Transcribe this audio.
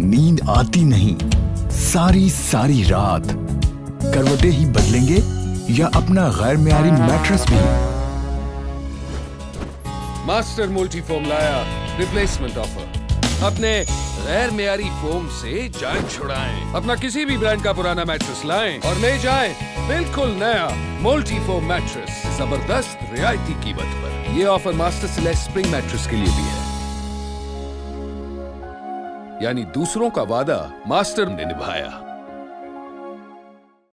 नींद आती नहीं, सारी सारी रात करवटें ही बदलेंगे या अपना गैर मेयारी मैट्रेस भी? मास्टर मल्टी फोम लाया रिप्लेसमेंट ऑफर। अपने गैर मेयारी फोम से जान छुड़ाएं। अपना किसी भी ब्रांड का पुराना मैट्रेस लाएं और ले जाएं बिल्कुल नया मल्टी फोम मैट्रेस जबरदस्त रियायती कीमत पर। यह offer master Celeste spring mattress के लिए भी है, यानी दूसरों का वादा मास्टर ने निभाया।